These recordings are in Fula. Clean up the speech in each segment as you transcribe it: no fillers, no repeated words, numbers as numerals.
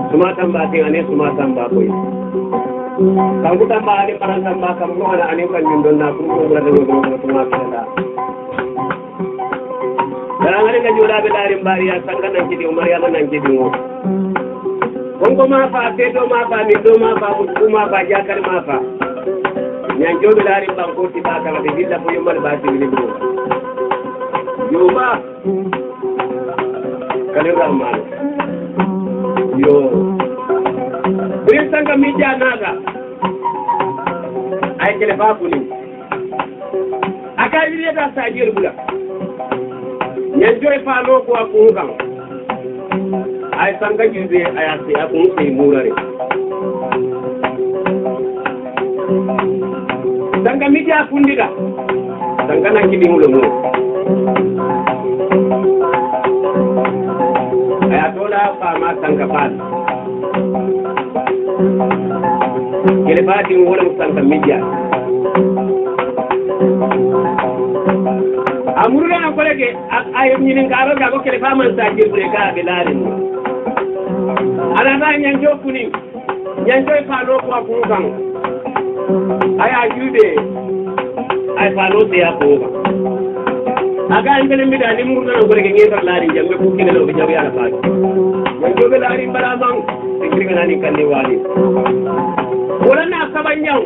Suma tamba tingane suma tamba koy. Kamu tamba ani para tamba kamu ana ani kan nyundon na ko ko la do suma kala. Dalam hari kejualan bedari mbari ya sangkan nanti di umar ya nanti di umur. Kongko maaf, tedo maaf, mido maaf, buku maaf, jakar maaf. Yang jauh bedari bangku kita kalau di kita punya umar basi ini bro. Juma, kalau ramai, yo. Beri sangka meja naga. Ayat kelapa kuning. Akai dia dah sajir budak. Nyanjoy falo ko akungkang ay sanga jude ayati akung sey murare sanga media fundida sanga nan kidi mulo mo ayatola fama sanga pat kele fati wala sanga media amuruna na kolege ay nyinin karo ga ko kele faman sa jirbre ka bilari ala na nyanjo kuni nyanjo falo ko ko kan ay ajude ay falo te ko aga ngene mi da ni muruna na kolege ngi lari jambe ko kine lo jawi ala faati nyanjo be lari baramang tikri ngani kanni wali wala na sabanyaw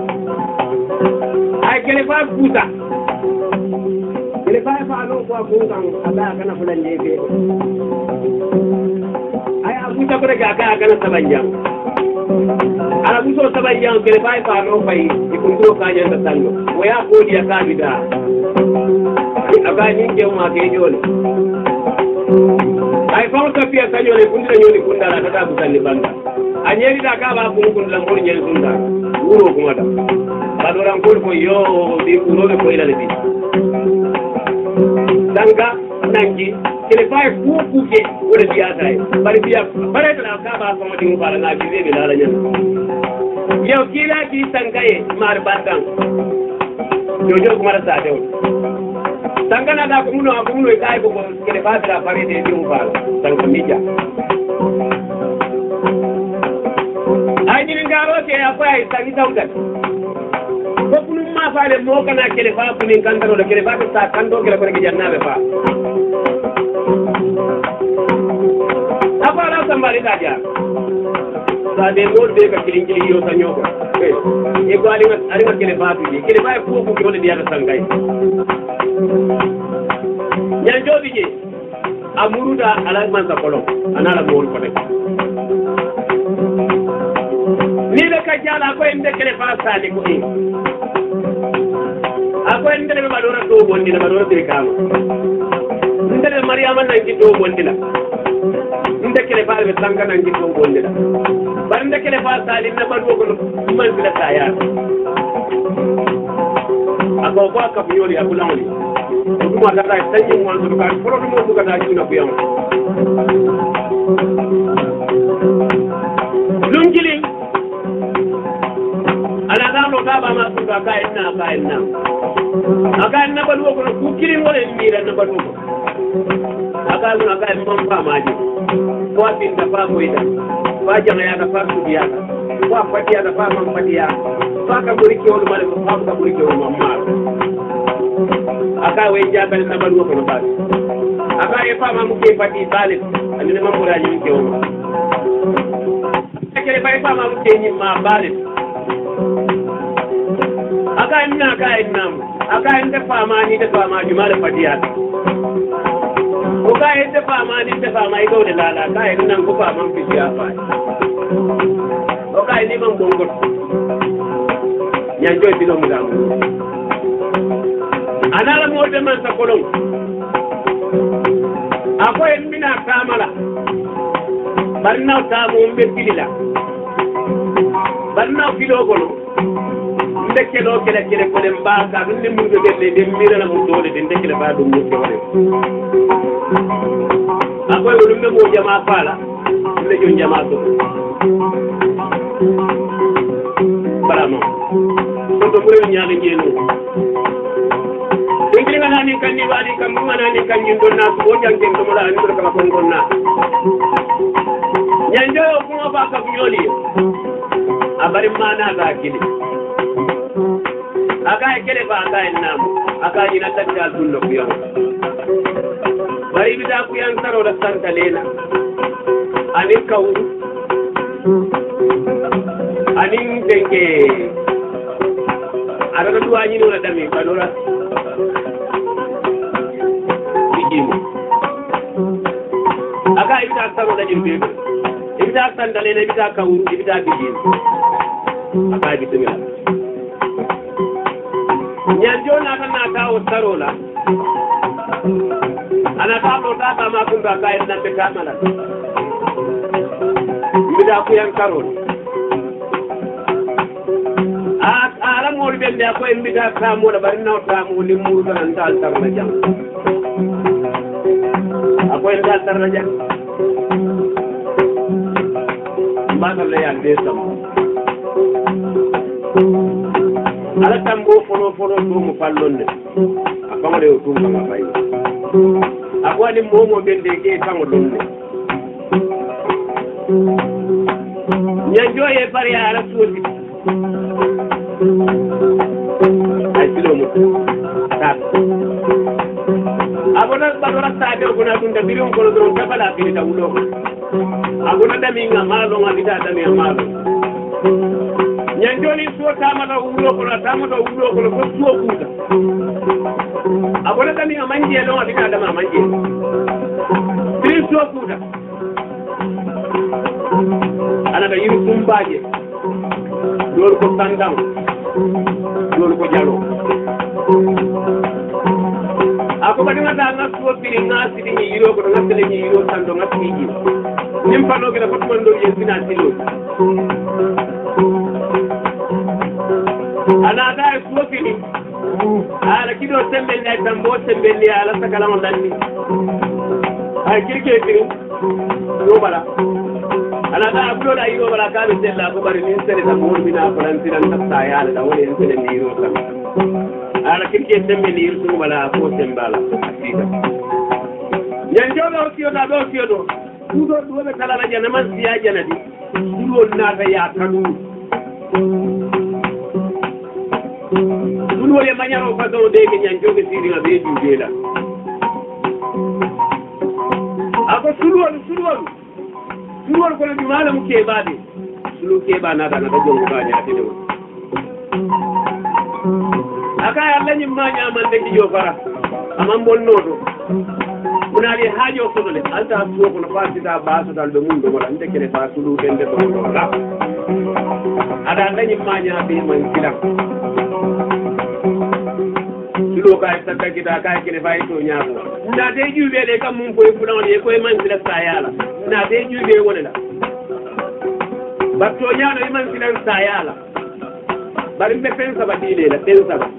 ay kele fa kuta ele fa alo ko kan ada kana fulan jefe ay abu ta bare ga kana sabanjang ala buso sabanjang ele fa alo fay ikundu ka janda tanno waya ko dia ka bida aga ni ke ma ke jole ay fa ko pia sanyo le kundira nyoli kundara tata busan ni banda anyeri da ka ba ko kundula ngol nyel kunda wuro ko mata badoran ko yo di wuro ko ila le bi danga nangi kele fay fuku ke wala biya tay bari biya bare la ka ba ko modi ngala na bi be la nyen yow kila ki sangaye mar batang jojo ko mara sa dew sangana da ko muno kay ko kele fa dra bare de bi ngala sanga mija ay ni ngaro ke afay sangi tawgal ko kunu ma faale mo kana kele fa kunu kandaro le kele fa ta kando kele ko ke jannabe fa apa la sambari ta ja sa de mo de ka kilin kili yo sanyo ko e ko ali ma kele fa tu kele fa ko ko ko de dia sangai nyan jobi je amuruda ala man sa kolon anala mo ko de ni be ka jala ko inde kele fa sa ni ko ako ndele madora do bondi na madora te kama ndele mariama nan ki do bondi la ndele kele fa be tanga nan ki do bondi la bar ndele kele fa salim na madu ko man bila taya ako ko ka bioli abulawli ko ma da tay tanyi mo do ka problème mo ka da ci na bu yam lungili ala da lo ka ba ma su ka ina aga na balu ko ku kirin wala ni ran na balu ko aga lu aga mon pa maji ko tin da pa moida ba jama ya da pa su biya ko fatiya da pa man fatiya pa ka buri ki wala male ko pa ka buri ki wala mamma aga we jabal na balu ko ba aga e pa ma mu ke fati talib ani ne mamura yi ke wala kele pa pa ma mu ke ni ma balib aga ina ka inam aga inda fama ni da fama jumala fadiya ko ga inda fama ni da fama ido da lala ka ina ko fama ki ya fa ko ga ni man bongo nyanjo dilo mu dam anala mo de man sa kolon ako en mina kamala barna ta mo mbe kilila barna kilo golo ndekelo kele ko dem ba ka dum nem ngi gelle dem mirana mo dole de ndekele ba dum mo wala akoy dum mo jama pala le jon jama to bala no to mo re nyaade jeno ngi nga nani kan ni wadi kam mo nani kan ni donna ko jangen to mo la ni ko ka ko donna nyanjo yo kuma ba ka bunyoli abari mana ga kili aga kele ba ga nam aga ina takka dunno kuyo bari bida ku yan taro da santa lena anin kawu anin denge ada dua ni no dami padora bijimu aga ita taro da jimbe ita santa lena ita kawu ita bijimu aga bitimila nyanjo na kana ta otarola ana ta to ta ma kun ba kai nan be kamala bida ku yan karol ala mo be be ko en bida ka mo da bari na ta mo li muru kan ta tar na jam akoy en ta tar na jam ba ta le ya de sam ala tambo fono to mo fallonde akamale o tum kama bayi akwani momo bende ke tango donne nyanjo ye pare ala suoti ay tilo mo ta abona badora ta de ko na dunda birum ko do ta bala bi ta wulo abona dami nga malo nga bita dami malo nyanjo ni suo tamata wulo ko ko suo kuta abona dami nga manje lo nga bita dama manje bi suo kuta ana da yiru tumbaje dol ko tandam dol ko jalo ako badi ngata ngasuo pili ngasi di yiro ko ngasele ni yiro tando ngasi ji nim pano gina ko tondo ye finance lo ana da suo pili ala kido sembe na tambo sembe ni ala sakala on danni ay kirke pili do bala ana da abdo da yiro bala ka be sella ko bari ni sere ta mo bina farantina ta ya ala da woni en sele ni yiro tam ala kirke sembe ni yiro bala ko sembala akida nyanjo do kiodo kudo do be kala la jana man siya jana di kudo na ta ya kanu kudo le manyaro fa do de ke nyanjo ke siri na be jujela ako sulwal ko ni malam ke bade sulu ke ba na da jongo ba ya tido aka yalla ni manya man de ki yo fara amam bonno do kunali hajo ko dole alta suwo ko no fasita baso dal do mundo wala ndeke ne fa sulu dende do la ada ndani manya be man kila sulu ka ta kita ka kine fa ito nyaabo na de jube de kam mum koy fulan ye koy man kila sayala na de jube wala la batto nyaano man kila sayala bari be pensa ba dile la pensa ba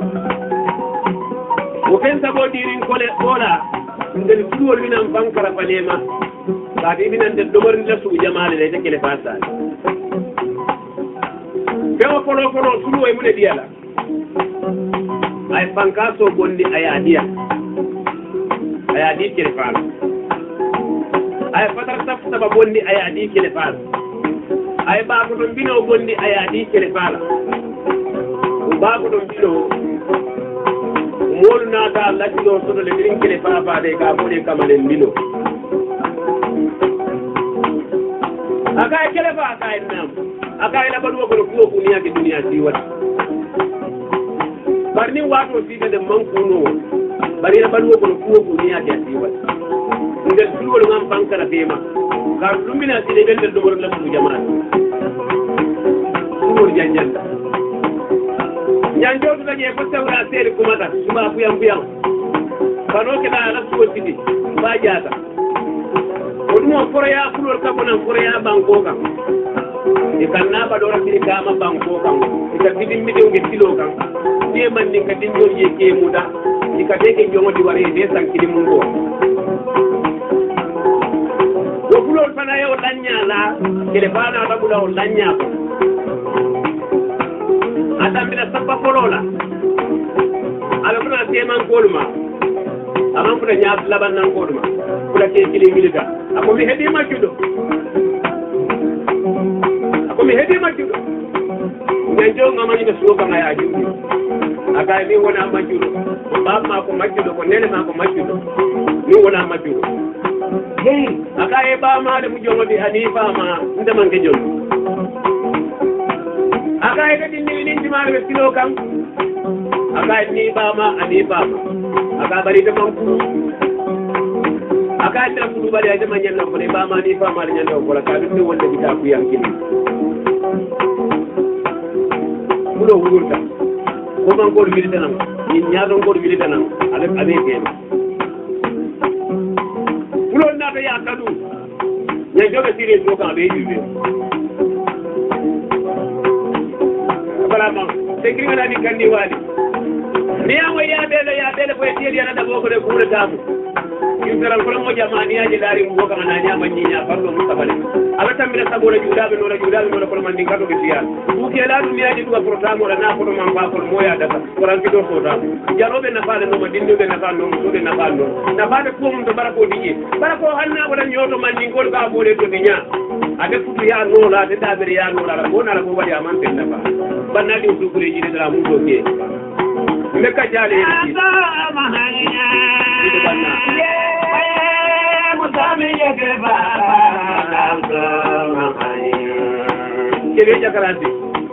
o pensa bo dirin kole ola ndel suwol minam bankara falema kadi minan de domar la su jamaale le tekele fasa bewo folo suwo e mune diala ay bankaso gondi ayadi kele fala ay fatar tafta ba gondi ayadi kele fala ay ba ko don bino gondi ayadi kele fala ba ko don bino molu nata Allah kilo soto le green kele papa de ka bode kamale milo aka kele ba aka nam aka ila balu ko ko kunia ke dunia siwat barni wato sibe de mankuno bari ila balu ko kunia ke siwat ngel sulwol ngam bankara bema ka lumbina sile bel do bor la mu jamaa sulwol janjanta nyanjo to je ko tawra seri kumata suma buyam bano ke da la suwo tidi ba jaata o dum foroya fulor ka bonan foroya banko kan e kan na ba do rabbi ka ma banko kan e ka tidim mi de tilo kan e man ni ka dinjo je ke muda e ka de ke jongo di wari de san kidi mun ko do fulor fana yo lanya la ke le bana da bula o lanya ko adam bila sabba forola ala kuna teman kolma aman kuna nyaat laban nan kolma kula ke kili milita ako mi hedi ma judo mi heɓi majjuɗo ñanjo ngamañino suuka ngaya juuɗi aka min wona majjuɗo ko ɓamma ko majjuɗo ko nene ma ko majjuɗo min wona majjuɗo aka e ɓamade mo jomodi hanifama ndemanke jom aka e kadi niwinindimare ɓe silo kam aka e ni ɓama ani ɓama aka ɓaride manku aka andira kuɗu ɓaɗi a dema ñanno kono e ɓama ni famade ñanno kola ka ɗum ne wonde bita kuyankini muɗo wurta komankoɗo militanam min ñatonkoɗo militanam aɓe tema fulon nata ya kadu ñanjoɓe siri so kan aɓe juɓe balama sekriganani kandi waɗi niyamo yaɓele koye tiyeli yana ɗaɓo ko ɗe kuuretamo yimɓeral kono moƴamaniyaji laari mo boka ana ñama ñiña farɗo mustapha le aɓa tambina sabola juuɗaɓe noona kono man ndin kato ɓe fiyan ɗukela ɗum niyaji ɗuga protamoɗa na koto man fa kono moya data korankiɗo sotamo janoɓe nafade nooma dinnuɓe nafa noon musoɓe nafa noon nafade kuo mum to bara ko diƴe bara ko hanna waɗa ñooto man ndin gol ka ɓoole to diña ade futu ya noola de taɓere ya noola ala gonala ko waɗi aman pen nafa bannaɗi o sukureji ɗeɗara mum ɗo ke mbekka jaale kebe jakarante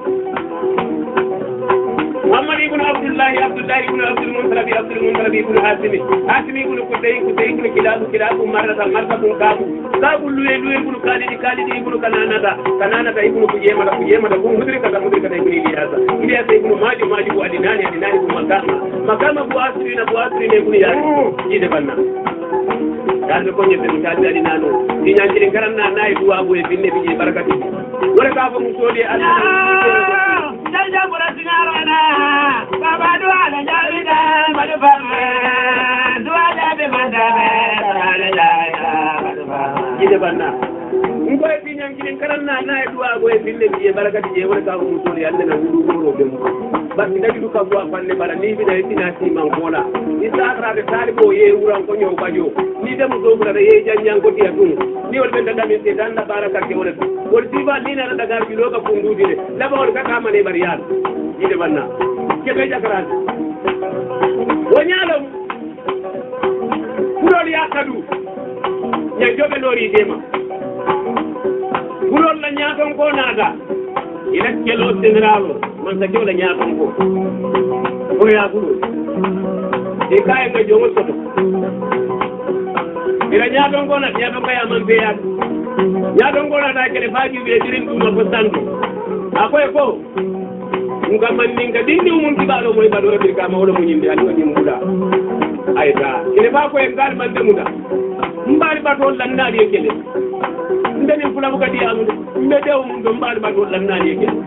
Muhammad ibn Abdullah ibn Abdul Muntalib ibn Hasimi ibn Qudai ibn Kilabu martabun kabu luye ibn Khalid ibn Kananata ibn Kujema ibn Mudrika ibn Ilyasa ibn Maji bu Adinani ibn Makama bu Asri ibn Yari ide banna dal ko nyebe mi taadi adinano ni nyanjiri garanna nay duwa bo e binne biji barakati wala ka fa musodi Allah jalla bora sinarana baba duwa na jalida madu fama duwa jabe mandame ide banna ngo e binyan kilen garanna nay duwa bo e binne biji barakati je wala ka fa musodi Allah na wuro be mo basi dadi du ka bo afanne bala ni bi da tina si man kola isakra de talibo ye wuran ko nyow bajo ni dem do bura ye janjang ko tiya dum ni wol ben daga min te dan da baraka ke wala wol tiba ni na daga bi loga fundudi de laba wol ka kama ne bariyal ide banna ke be jakaran wonyalo purol ya kadu nya jobe lori dema purol la nyaaton ko naga ila kelo generalo man sa kelo la nyaaton ko ya purol e kay ga jomo soto ila ñaaton gona ñaaton kaya man beyan ñaaton gona ta kele faji be dirin dum ko santo akoy ko ngam man ninga dindi mun tibalo moy badora bir ka mawlo mun yimbe andi wadi muda ayta kele ba ko en gal man demuda mbali batol lan naali e kele ndeni fula buka di amu mbe dew mun do mbali batol lan naali e kele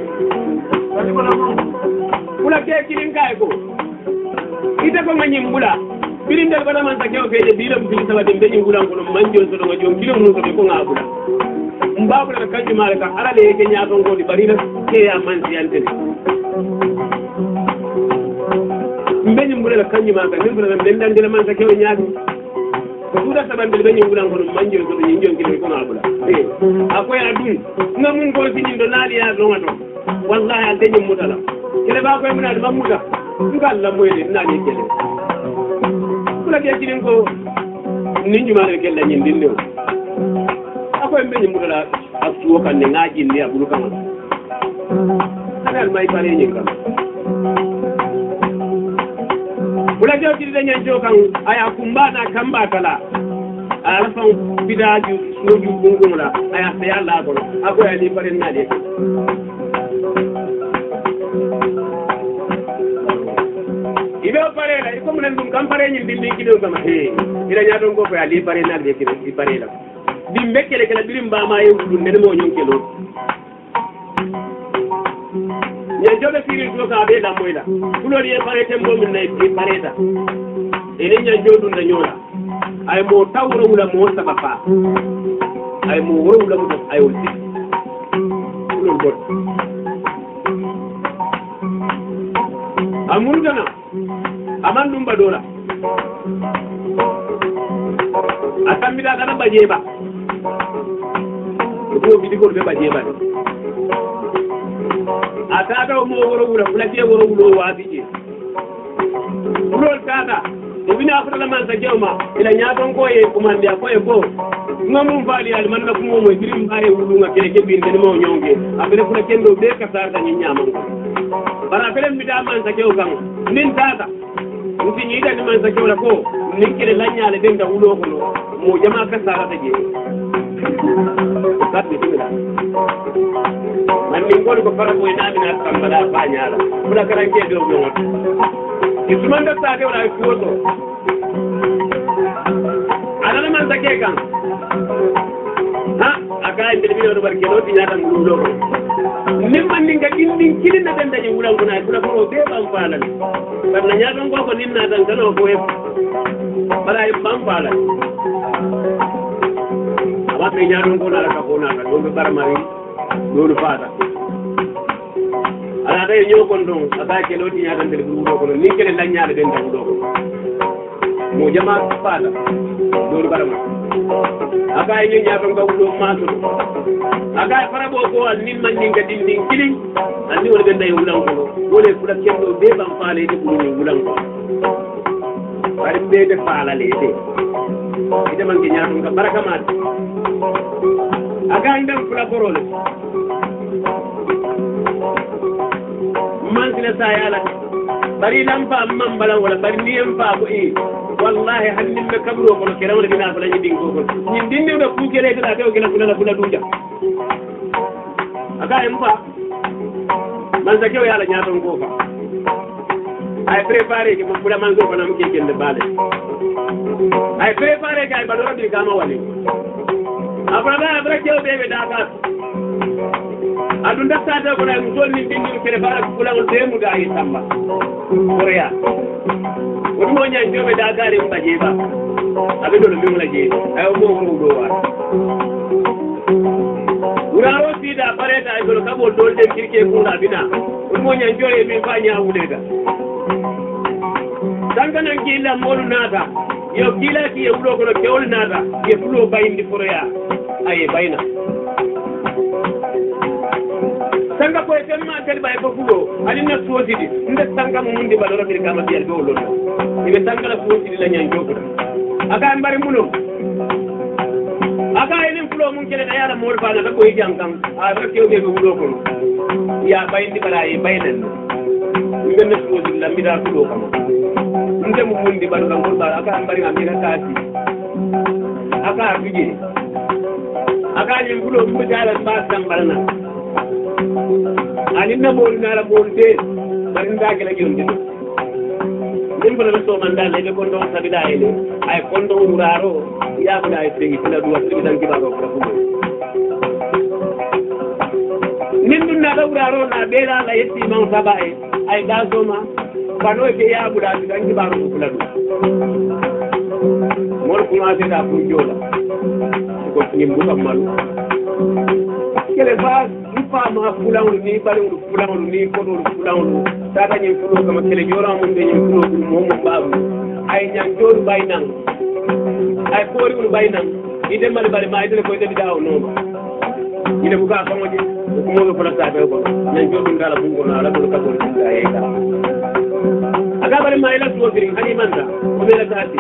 fula ke kilin kay ko ite ko nganyim bula birindel bana man sakeo fede bilam fili sawa dem beñi ngulan kono manjo so do jom kilo mun ko ngabula mbabula kanji male ka arale ke nyaaton ko di barina ke ya man siyante beñi ngulan kanji ma ka nimbula den dan dina man sakeo nyaati ko tuda saban be beñi ngulan kono manjo so do jom kilo ko ngabula akoy adun ngamun ko sinin do naali ya do ngato wallahi al deñi mutala kele ba koy munal mamuda ngal la moyde naali kele kula ke kinin ko ni nyumare ke la nyindin do akoy mbe ni mudala asuo kan ne ngaji ni abulu kan anal mai pare ni kan kula ke kinin da nyanjo kan aya kumbana kamba kala ala fa bidaju soju gungumla aya se yalla ko akoy ali pare na de ibe parela iko munen dum kam pare nyi dindi kido sama he ila nyaadon ko fa ali pare na de kido di parela di mekkele kala birim ba ma yewu dum ne mo nyonke lo nya jobe siri do ka be da moyla kulo ye pare tembo min nay di pareta ene nya jodun da nyola ay mo tawro wala mo sabapa ay mo woro wala mo ay wulti kulo bot amul gana aman dum badora atam mi da kana bajeba ko bi di ko be bajeba atata mo woro wura fulake woro wulo wati ulol tata ibina afra man sa jewma ila nyaton ko e kumande ko e ko ngam faali al man ko mo dirim bare wulu nga kele ke bin de mo nyonge abere fula kendo be ka sarta ni nyamam bara fele mi da man sa jew kan nin tata nti ni da ni man sa jew la ko nin kele lanyale den da wulo ko mo jama ka sarata je kat bi timila man min ko fara ko ina mina tambala fa nyaala fula karanke do mo isumanda sade wala foto adana man sake kan ha aka inde bi do barke do tinya tan ngulo nimman ninga dindin kilin na dan daje wulan kuna kula ko be ban falan barna nya don ko ninna dan kano ko e bara e ban falan aba be nya don ko na ka ko na do be bar mari do fata ala day ñoo kon don aba ke loti nya dan bu do ko ni kele la nyaade den da do mo jama fala do barama aka ni nya don ga do ma to aka fara bo ko al nin man ni ga din din kilin an ni wala day wulan ko wala kula kendo be ban faale de bu ni wulan ko bari be de faala le de ida man ke nya don ga baraka ma aka indam kula borole man sila sayala bari lampa man balan wala bari niyam fa ko e wallahi hannim be kabro ko ke rawle dina fa lañi dingo ko ñin dinne be ku kele da taw ke la kula duja aga em fa man sa kew yala ñaton ko fa ay préparer ke mo bula man go fa nam ke kende balé ay préparer kay balora bi kama wali abra kew be da adunda tata ko nay musol ni bindi kere bara ko la won temu da yi tamba korea woni mo nyaa jobe da gare mo baje ba abi do mi mo la je ay mo mo do wa uraro sida pareta ay do kabo dol de kirke ko na bina woni mo nyaa jore mi fa nyaa wude ga dangana ngila molu nata yo kila ki e wudo ko kewol nata e fulo bayindi korea ay bayna sanga ko temma tel bay ko fulo ali na suwotidi nde sanga mo mundi baloro bir kama biel do lo ibe sanga la suwotidi la nyan jogo aka mbari mulo aka enen fulo mun kele ayara mo fa na ko hijam kam a rakkew be wulo ko ya bayndi bala e baynan nde na suwotidi la mida fulo kam nde mo mundi baloro ngol bala aka mbari amira kasi aka bije aka ni fulo ko jala ba sambalna ani na bol na la bol de bari ndage la jonde nimba la so man dal le ko ndo sabida ele ay kondo uraro ya ko dai tingi tila duwa tingi dan kiba ko ko nindu na da uraro na bela la yetti man sabae ay da zoma bano ke ya buda dan kiba ko kula du mor ko ma se da fu jola ko nimbu kamalu kele ba ifa ma fulawlu ni balawlu fulawlu ni kodolu fulawlu tata nyen fulo kama kele jora mun be nyen fulo dum mo babu ay nyan joru baynan ay kori ul baynan ide mali bali ma ide ko ide daaw no ide buka famoje ko mo ko la tabe ko nyan joru ngala bungo na ala ko ka ko dinga yeka aga bali ma ila suwo girin hani manda ko be la taati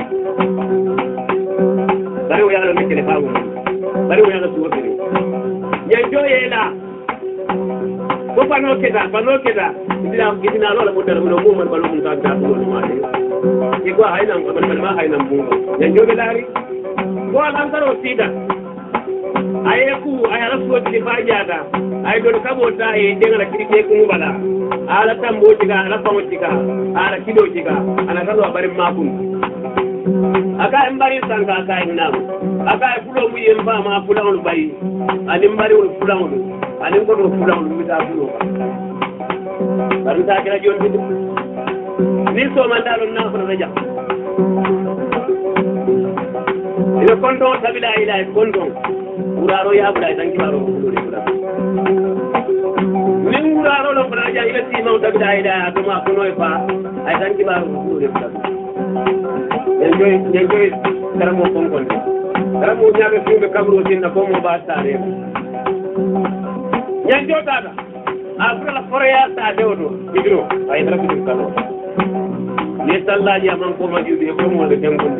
bari o yalla mekele faawu bari o yalla suwo girin nyanjo yela ko pano keda idina lola mo dar mo man balo mun ka da ko ma de ko hayna ko man ma hayna bungo nyanjo be dari ko lan taro sida ayeku ayala so ti fajada ay do kabo ta e dengala kirike ko bala ala tambo tiga ala famo tiga ala kido tiga ana kalo bari makun aka mbari sanga aka inam aka fulo mu yemba ma fulo lu bayi ani mbari ul fulo lu ani ko do fulo lu mi da fulo bari ta kala jon bi ni so man dalo na ko raja ina kondo sabila ila kondo uraro ya bula dan ki baro ko do bula ni uraro lo bula ja ila ti ma sabila ila to ma ko no fa ay dan ki baro ko do bula enjoy karamo konkol karamo nyaabe fumbe kabro tinna ko mo ba tare nyanjo tata après la forêt ta dewdo bidro ay dara bidu kalo ni sallaji man ko ma judi ko mo de jangunde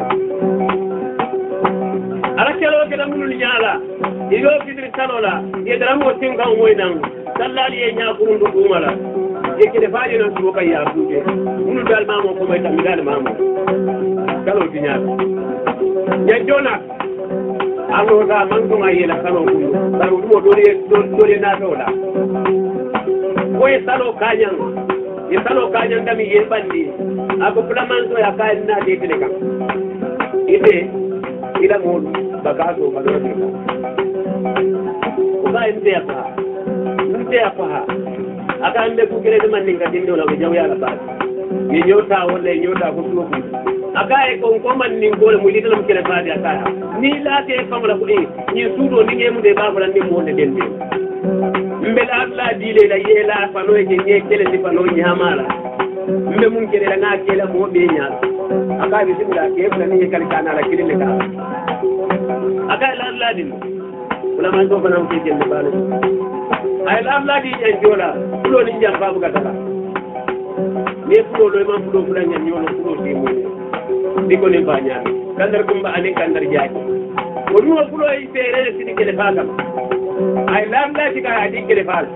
ala kelo ke dam nul nyaala ido bidri kalola e dara mo tinga moy nan sallali e nyaakuru ndu dumala e ke de faaji non ko kay ya tuuje nul dal mamo ko may tam dal mamo kalo di nyaala nya jona allo da man ko ngai la kalo ko daru mo dole na tola koye salo kañan dami yen bandi ako flamanto ya kayen na de tele kam ite ila mo bagaso baloro de kam ko ba ente apa aka ande ku kele de mandinga dindo la jaw ya la ba ni nyota wala nyota ko tuwo aka e ko man ni ngol mu lidal mu kele faadi aka ni la te famala ko ni sudo ni ngemu de ba wala ni mo de dende mbele abla dile la yela fano e nye kele di fano nyamala mbe mun kele la nga kele mo be nya aka bi simla ke fana ni kali kana la kile ka aka la abla din wala man do fana ke kele bale ay la abla di en jola fulo ni jam babu ka tala ne fulo do man fulo fulan nyam yono fulo di mo di ko ne ba nya kandar kumba ane kandar jaaji o dum fulo e fere sidi kele bagam ay lam la ci kay adi kele fal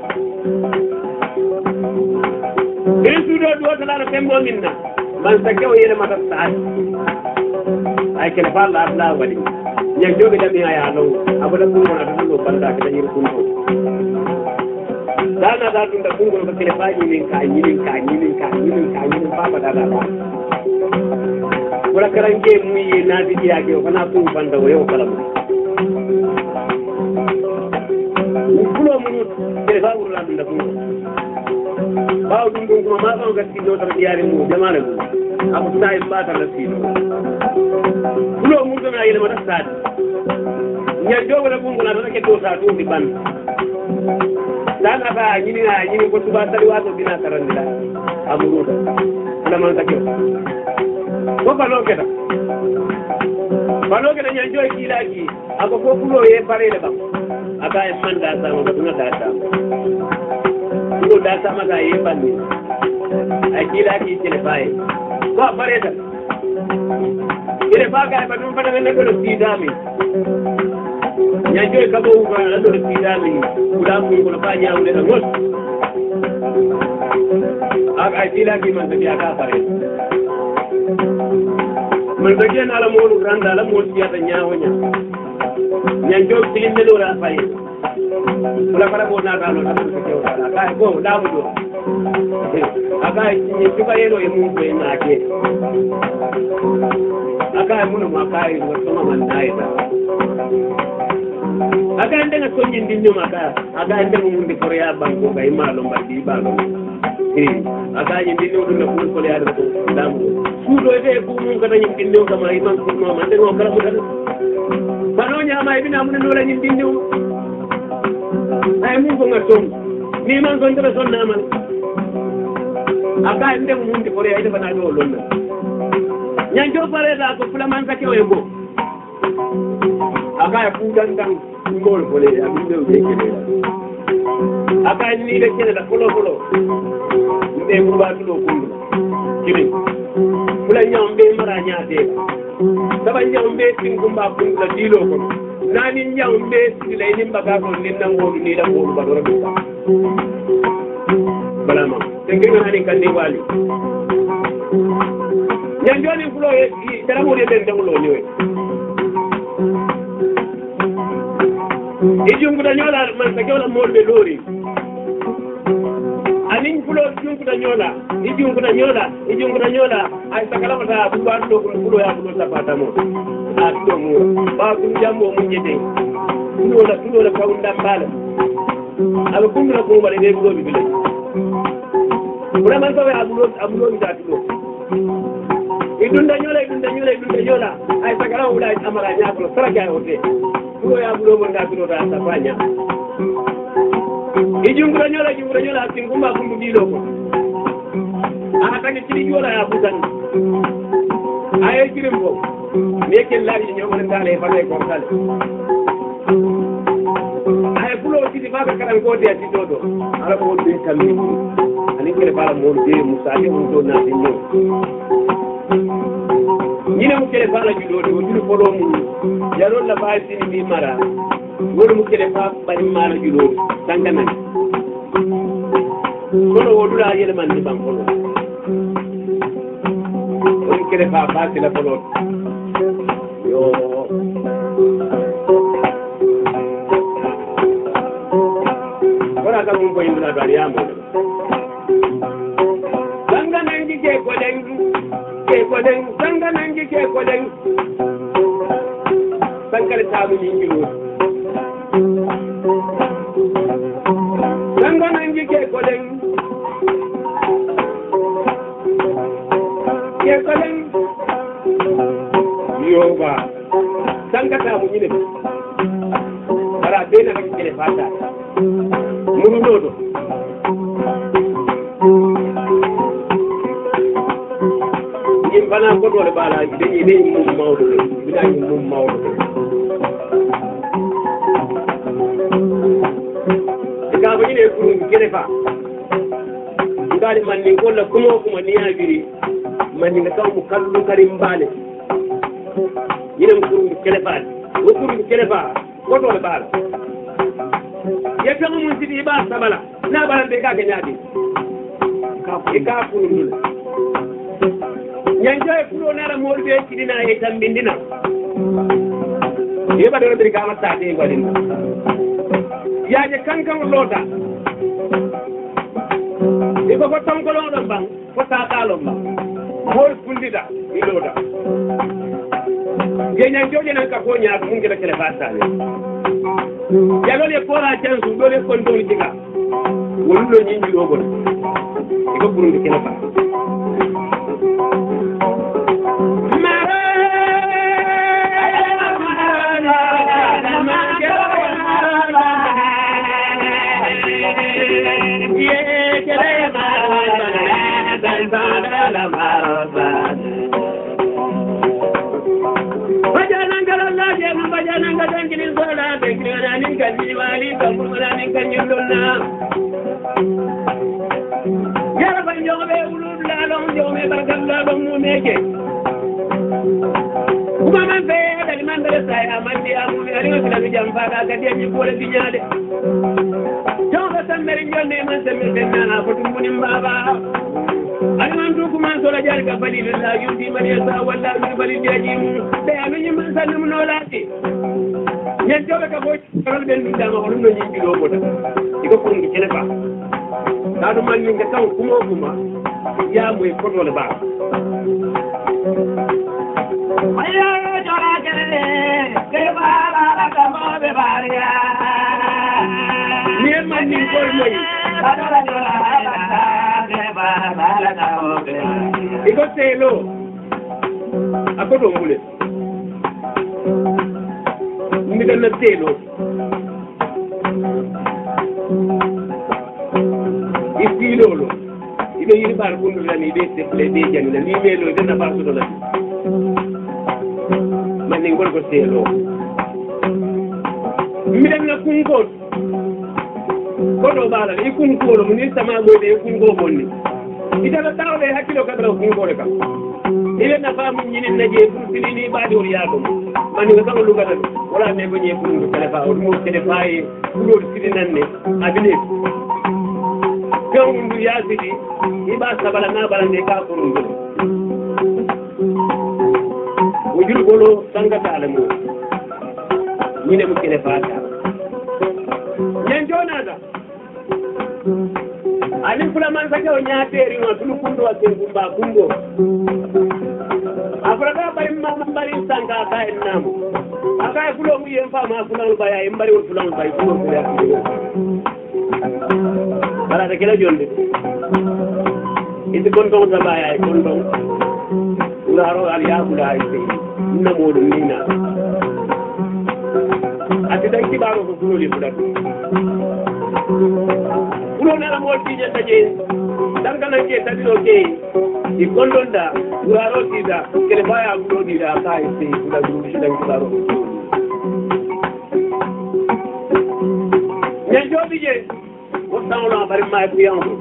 yesu do tala tembo minna man sa kew yele mata saat ay kele fal la wadi ñak jobe dami ay alo abula ko mo na do banda ka yir kunto dana da tunda kungo ko kele faaji min ka ñinin baba dada wala karange muy na di ya ke fana ko banda wo kala fulo mun kele fa wurla dum da fulo baw dum dum ko ma ko gatti do tar diare mu jamana ko abu tay mbata la sino fulo mun do na yele ma tasad nya do wala bungu na ke do sa do di ban dan aba nyini ko tuba tali wato bina karandila amuru la man takio ko baloke da nya joy kilaki ako ko fulo ye parele ba aka e manda sa mo tuna data ko data maga ye banni ay kilaki tele bae ko pareta ile baga ba dum fana ne ko tidami nya joy ka bo ko na do tidami kula ko ba nya ule da mos ay kilaki man da aka pareta man da gen ala mo randa la mo tiya da nyawonya nyanjo tilinde do la fay wala para bo na galo na ko ka ko da mu do aka ni tuka yelo e mu ko na ke aka mu no makai wo to ma mandai da aka ande na so nyin dinyo maka aka ande mu ndi korea banko ga imalo mbadi balo aka nyin dinyo do na ko ya do da mu sudo e ko mu ga nyin dinyo kama iman ko no man de ko kala mu bano nyama ibina mun no la nyin dinyo ay mun ko ngatom ni man ko ndara son na man aka ande mu ndi korea ida bana do lonna nyanjo pare da ko fulaman ka ke o yego aka ya kudan dan ngol bole ya binde o kele aka ni de kele da kolo nde mu ba do kundu kiri fula nyambe mara nyaate saba nyambe tingumba kundu la dilo ko nani nyambe silay ni mbaga ko ni nango ni da ko ba do rabbi balama tengi ngani kan ni wali nyanjoni fulo e dara mo de den dangulo ni we ijungu da nyola man sa kewla molbe lori anin fulo ijungu da nyola ay sakala mata buba do ko fulo ya fulo sapata mo a to mo ba ku jambo mo nyete fulo la kawunda bala aba kungra ko bare de bulo bi bile bura man ko abulo da tulo idunda nyola ay sakala wala amara nya ko saraga hote ko ya bulo mo da tulo da tapanya ijungura nyola tingumba kumbu dilo ko atake chiri yola ya butan ay kirimbo meke lari nyomo ndale fa ko kale ay bulo sidi faga karan ko de dodo ala ko de tammi ani kele bala mo de musa de mo do na de no ñine mu kele bala ju do o ju polo mu yaro la ba sini bi mara wolu mu kele fa bari mala ju do tangana kono wodula yele man ni bankolo on kele fa ba la polo yo ora ka mun ko indra bari amo sanga nangi ke ko den sanga nangi ke ko den sankare tabu yingiro sanga nangi ke ko den yoba sanga tabu yine bara bena nak kele fata muru dodo yim bana ko dole bala dañi ne mum mawdo bina mum mawdo ka ba yine ko kele fa ngali man ni ko la kuma ni abiri man ni ka mu kallu karim bale yine ko kele fa ko kele fa ko dole bala ya kan mun sidi ba sabala na balan be ka ganyadi ka furundula nyanja e fulo na la molbe kidina e tambindina e ba do be ka mata te badin ya je kankan lota e ko tan ko lon bang ko ta ta lon ba mol fundida i lota je nyanjoje nan ka ko nyaa mun gele kele fasale ya lole pora chansu dole kon dole diga wolulo nyinji do gon ko burundi kala fa bajananga dangini sola bekirana nin kanji wali kamurmana nin kanji lonna yara ban jobe ulul lalong jobe barkam lalong mumeke kuma man fe dali man dale sai amandi amu ari ngala mi jamba ga gadi mi bole dinyade jobe tambere jonne man tambere nana ko tumbuni baba ari man du kuma sola jari ka bali la yudi mariya walla mi bali jaji be anu man sallu no lati ñen jobe ka boy faral ben dum dama hono ñi bi do boda iko ko ngi kele ba da do man ni nga taw kuma ya moy ko do le ba aya jara kele ke ba la ka mo be baria ni man ni ko moy da do la jara ke ba la ka mo be iko telo akodo mule mi dal telo lolo ibe yiri bar bundu la ni be teple de jani la ni be lo de na bar so la man ni ngol ko telo mi dem na kungo ko do bala e kungo lo ni sama go de kungo bonni ida la tawle hakilo kadra kungo re ka ile na famu nyini na je pour ni baadi wol yaado man nga sama lu gadal wala me ko ñe pour ndu telefa o mo telefa e lo sidi nanne abine ko ndu yaasidi iba sabala na balande ka ko ndu wujul bolo sangata ala mo ñine mu telefa ta ñen jonada ali kula man sa ko nyaateri no tulu kundo wa kumba kumbo afraka bari mama bari sanga ka ennamu aka fulo mu yemfa ma fulo baya mbari wol fulo bay fulo ya bara de kala jonde indi kon don da baya kon don ngaro ali ya kula ite na modu nina ati dai ki baro ko fulo li fulo fulo na mo ti je taje dangana ke tadiro ke di kondonda ngaro tida kele baya fulo di da kai se fulo di dan ngaro ñancoɓi je wo sawlo bari ma kuyanmo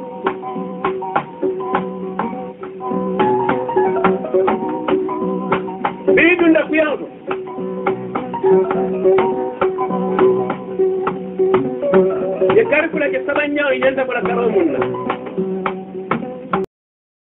ɓii ɗunda kuyanto ye kari kula ke saɓan ñaw ñanta kola karo mum na